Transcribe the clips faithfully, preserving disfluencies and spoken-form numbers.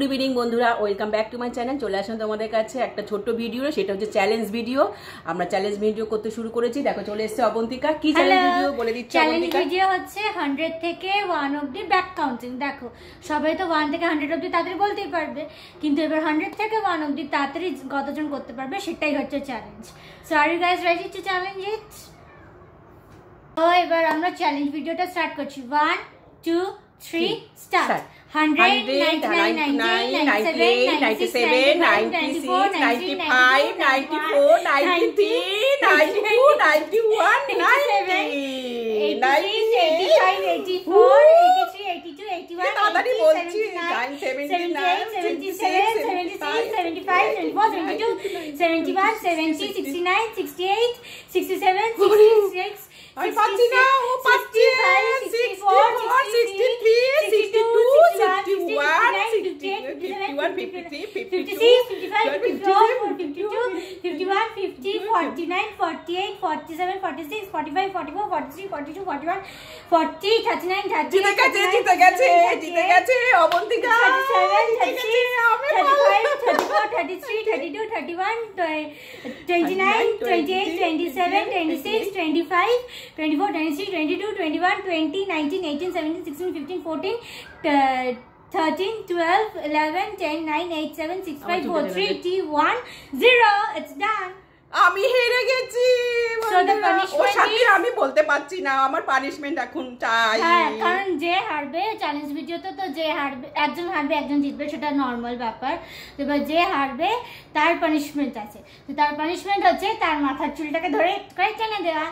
Good evening বন্ধুরা, welcome back to my channel. চলে আসলাম তোমাদের কাছে একটা ছোট্ট ভিডিও, সেটা হচ্ছে চ্যালেঞ্জ ভিডিও। আমরা চ্যালেঞ্জ ভিডিও করতে শুরু করেছি। দেখো চলে এসেছে অবন্তিকা। কি চ্যালেঞ্জ ভিডিও বলে দিচ্ছি? চ্যালেঞ্জ ভিডিও হচ্ছে হান্ড্রেড থেকে ওয়ান অব্দি ব্যাক কাউন্টিং। দেখো সবাই তো ওয়ান থেকে হান্ড্রেড অব্দি তাড়াতাড়ি বলতেই পারবে, কিন্তু এবার হান্ড্রেড থেকে ওয়ান অব্দি তাড়াতাড়ি কতজন করতে পারবে সেটাই হচ্ছে challenge. So are you guys ready to challenge it? তো এবার আমরা চ্যালেঞ্জ ভিডিওটা স্টার্ট করছি। One two three start. hundred, ninety-nine, ninety, ninety-seven, ninety-seven, ninety-six, ninety-five, ninety-four, ninety-three, ninety-two, ninety-one, ninety, eighty-five, eighty-four, eighty-three, eighty-two, eighty-one, seventy-nine, seventy-eight, seventy-seven, seventy-six, seventy-five, seventy-four, seventy-two, seventy-one, seventy, sixty-nine, sixty-eight, sixty-seven, sixty-six, sixty-five, sixty-four, sixty-three, sixty-two, sixty-one, sixty-eight, fifty-one, fifty-three, fifty-six, fifty-five, fifty-four, fifty-two, fifty-one, fifty, forty-nine, forty-eight, forty-seven, forty-six, forty-five, forty-four, forty-three, forty-two, forty-one, forty, thirty-nine, thirty, জিতে গেছে জিতে গেছে জিতে গেছে Abantika. thirty-seven, thirty-six, thirty-five, thirty-four, thirty-three, thirty-two, thirty-one, twenty-nine, twenty-eight, twenty-seven, twenty-six, twenty-five, twenty-four, twenty-three, twenty-two, twenty-one, twenty, nineteen, eighteen, seventeen, sixteen, fifteen, fourteen, thirteen, twelve, eleven, ten, nine, eight, seven, six, five, four, three, two, one, zero. It's done. আমি হেরে গেছি। ও সাথে আমি বলতে পারছি না, আমার punishment এখন চাই। হ্যাঁ, কারণ যে হারবে চ্যালেঞ্জ ভিডিওতে, তো যে হারবে একজন হারবে একজন জিতবে, সেটা নর্মাল ব্যাপার। তো এবার যে হারবে তার পানিশমেন্ট আছে। তো তার পানিশমেন্ট হচ্ছে তার মাথার চুলটাকে ধরে করে টেনে দেওয়া।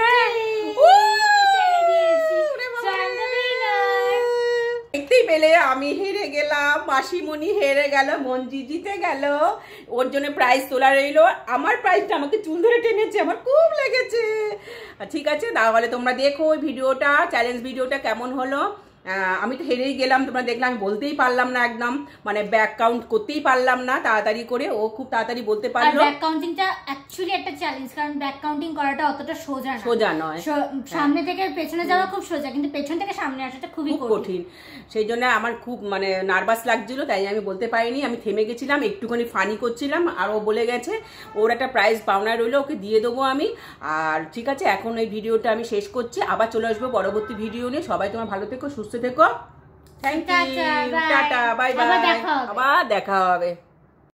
দেখতেই পেলে আমি হেরে গেলাম, মাসিমণি হেরে গেল, মঞ্জি জিতে গেল। ওর জন্য প্রাইজ তোলা রইলো। আমার প্রাইজটা আমাকে চুল ধরে টেনেছে, আমার খুব লেগেছে। ঠিক আছে, তাহলে তোমরা দেখো ওই ভিডিওটা, চ্যালেঞ্জ ভিডিওটা কেমন হলো। আমি তো হেরেই গেলাম, তোমরা দেখলাম আমি বলতেই পারলাম না, একদম মানে ব্যাক কাউন্ট করতেই পারলাম না তাড়াতাড়ি করে। ও খুব তাড়াতাড়ি বলতে পারলো। ব্যাক কাউন্টিংটা অ্যাকচুয়ালি একটা চ্যালেঞ্জ, কারণ ব্যাক কাউন্টিং করাটা অতটা সোজা না। সোজা নয়। সামনে থেকে পেছনে যাওয়া খুব সোজা, কিন্তু পেছন থেকে সামনে আসাটা খুবই কঠিন। সেই জন্য আমার খুব মানে নার্ভাস লাগছিল, তাই আমি বলতে পারিনি। আমি থেমে গেছিলাম, একটুখানি ফানি করছিলাম। আর ও বলে গেছে ওর একটা প্রাইজ পাওনা রইলো, ওকে দিয়ে দেবো আমি। আর ঠিক আছে, এখন এই ভিডিওটা আমি শেষ করছি, আবার চলে আসবো পরবর্তী ভিডিও নিয়ে। সবাই তোমার ভালো থেকো, সুস্থ থেকো। Thank you, tata, bye bye, আবার দেখা হবে।